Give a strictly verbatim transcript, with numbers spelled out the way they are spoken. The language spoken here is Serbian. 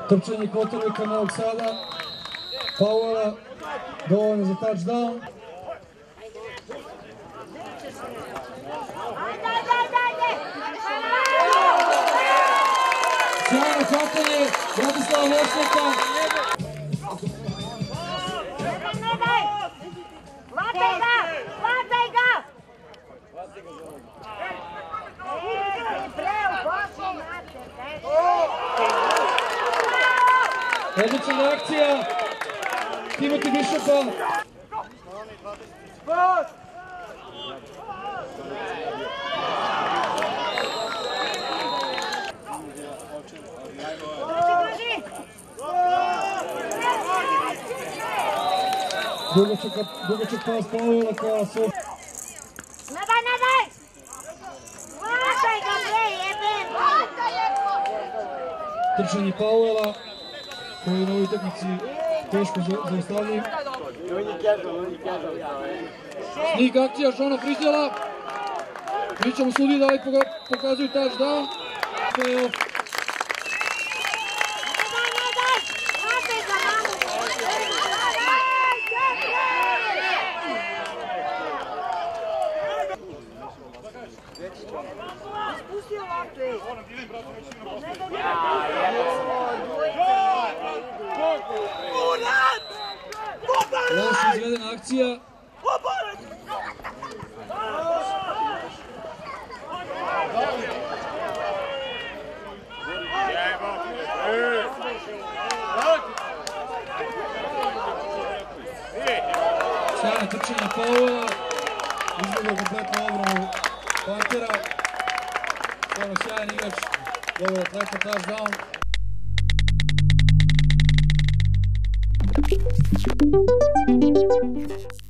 Trčanje quarterbacka Novog Sada, Powella, dovoljno za touchdown. Sjajno hvatanje Bratislava Vošnjaka. Hvataj ga! Hvataj ga! Odlična reakcija Timothy Bishopa. Dugačak pas Powella ka svoj. Ne daj, ne daj! Hvataj ga bre, jebem! Trčanje Powella koji je na ovoj utakmici teško zaustavljiv. Sneak akcija Šona Frizdjela. Pričamo sudi da li pokazuju touchdown. Playoff. Spusti ovakve. Loša izvedena akcija. Sjajno trčanje Powella. Izbjegao kompletnu obranu Pantera. Stvarno sjajan igrač. Dobar atleta, touchdown.